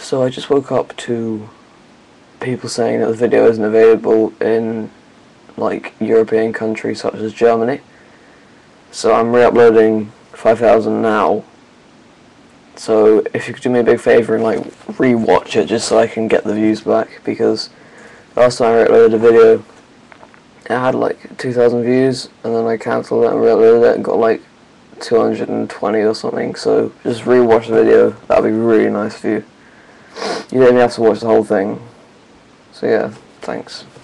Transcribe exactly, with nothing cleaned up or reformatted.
So I just woke up to people saying that the video isn't available in like European countries such as Germany. So I'm re-uploading five thousand now. So if you could do me a big favour and like re-watch it just so I can get the views back, because last time I re-uploaded a video it had like two thousand views and then I cancelled it and re-uploaded it and got like two hundred twenty or something. So just re-watch the video, that'd be really nice for you. You don't even have to watch the whole thing. So yeah, thanks.